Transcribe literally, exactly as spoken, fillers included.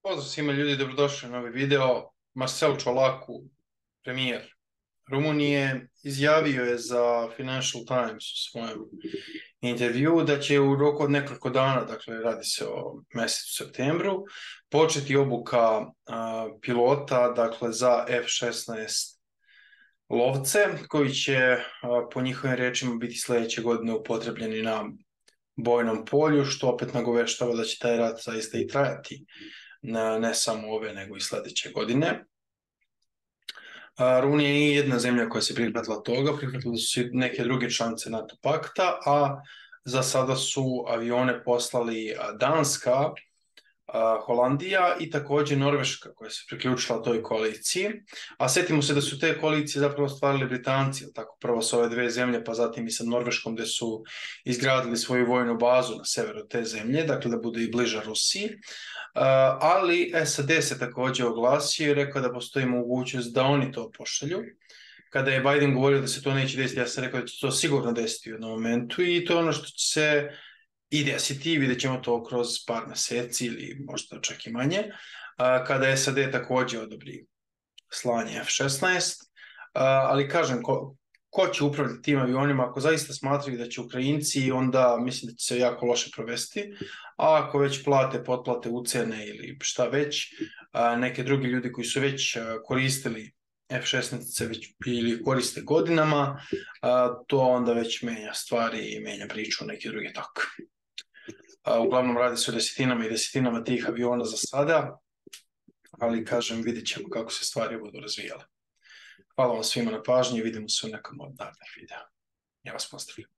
Pozdrav svima ljudi, dobrodošli na ovaj video. Marcel Čolaku, premijer Rumunije, izjavio je za Financial Times u svojem intervju da će u roku od nekoliko dana, dakle radi se o mjesecu septembru, početi obuka a, pilota, dakle za F šesnaest lovce, koji će a, po njihovim rečima biti sljedeće godine upotrebljeni na bojnom polju, što opet nagoveštava da će taj rat zaista i trajati Na, ne samo ove, nego i sljedeće godine. A, Rumunija nije jedna zemlja koja se prihvatila toga, prihvatile su i neke druge članice NATO pakta, a za sada su avione poslali Danska, a, Holandija i također Norveška, koja se priključila toj koaliciji. A sjetimo se da su te koalicije zapravo stvarali Britanci, tako prvo s ove dve zemlje, pa zatim i sa Norveškom, gdje su izgradili svoju vojnu bazu na severu te zemlje, dakle da bude i bliža Rusiji. Uh, ali S A D se također oglasio i rekao da postoji mogućnost da oni to pošalju. Kada je Biden govorio da se to neće desiti, ja sam rekao da će to sigurno desiti u jednom momentu i to je ono što će se i desiti, vidjet ćemo to kroz par mjeseci ili možda čak i manje, uh, kada S A D također odobri slanje F šesnaest, uh, ali kažem, ko, ko će upravljati tim avionima, ako zaista smatraju da će Ukrajinci, onda mislim da će se jako loše provesti, a ako već plate, potplate ucene ili šta već, a, neke drugi ljudi koji su već a, koristili F šesnaest već ili koriste godinama, a, to onda već menja stvari i menja priču neke druge tako. A, uglavnom radi se o desetinama i desetinama tih aviona za sada, ali kažem, vidjet ćemo kako se stvari budu razvijale. Hvala vam svima na pažnji i vidimo se u nekom od narednih videa. Ja vas pozdravljam.